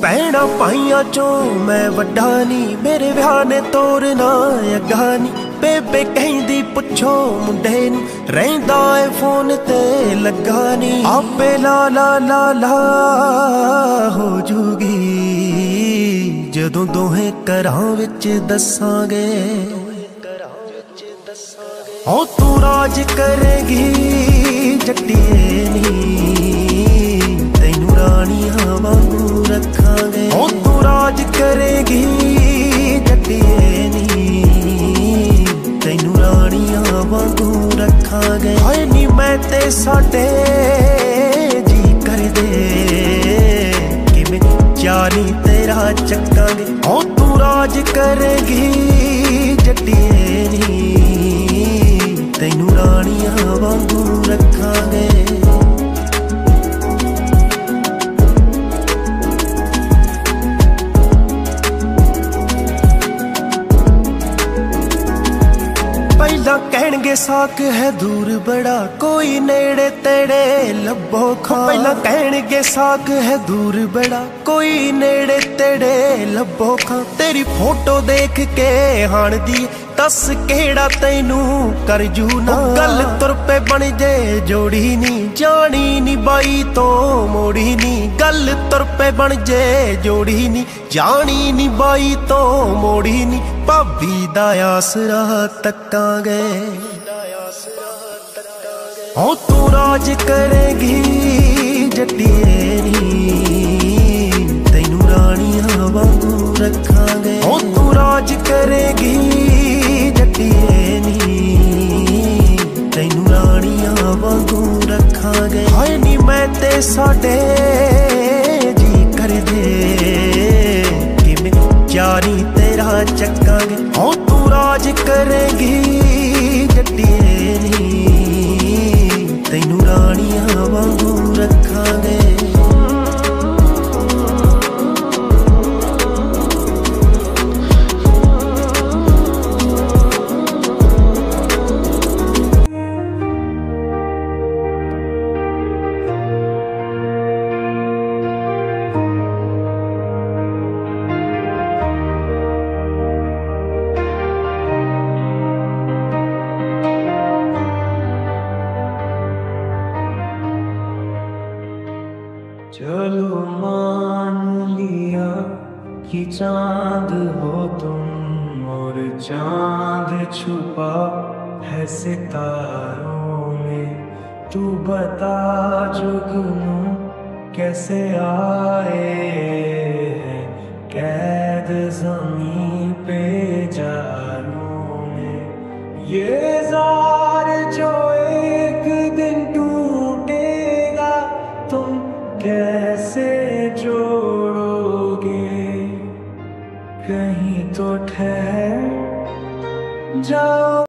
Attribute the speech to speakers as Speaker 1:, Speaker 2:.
Speaker 1: भैणा भाइयां चों मैं वड्डा नी, मेरे विआह ने तोरना अग्गा नी। बेबे कहंदी पुछो मुंडे नूं, रहिंदा ए फोन ते लगा नी। आपे ला ला ला ला हो जूगी जदों दोहें घरां विच दसांगे। ओ तू राज करेगी जट्टिए नी, तैनू राणियां वांगू रखांगे। ओ तू राज करेगी जट्टिए नी, तैनू राणियां वांगू रखांगे। हाय नी मैं ते साडे जी करदे, किवें चाली तेरा चक्कांगे। ओ तू राज करेगी जट्टिए नी, तैनू राणियां वांगू रखांगे। पहला कहणगे साक है दूर बड़ा, कोई नेड़े तेड़े लब्बो खा। पहला कहणगे साक है दूर बड़ा, कोई नेड़े तेड़े लब्बो खा। तेरी फोटो देख के हाण दी दस केड़ा तैनू कर जू ना। गल तुर पे बन जे जोड़ी नी, जानी नी बाई तो मोड़ी नी। गल तुर पे बन जे जोड़ी नी, जानी नी बाई तो मोड़ी नी। भाभी दा आसरा तकांगे। ओ तू राज करेगी जट्टिए नी, तैनू राणियां वांगू रखांगे। ओ तू राज करेगी जट्टिए नी, तैनू राणियां वांगू रखांगे। हाय नी मैं ते साडे जी करदे, किवें चारी तेरा चक्कांगे। ओ तू राज करेगी जट्टिए नी, तैनू राणियां वांगू रखांगे।
Speaker 2: चलो मान लिया कि चांद हो तुम, और चांद छुपा है सितारों में। तू बता जुगनू कैसे आए हैं कैद ज़मीं पे जालों में। ये ज़ार जो एक दिन टूटेगा, तुम कैसे जोड़ोगे। कहीं तो ठहर जाओ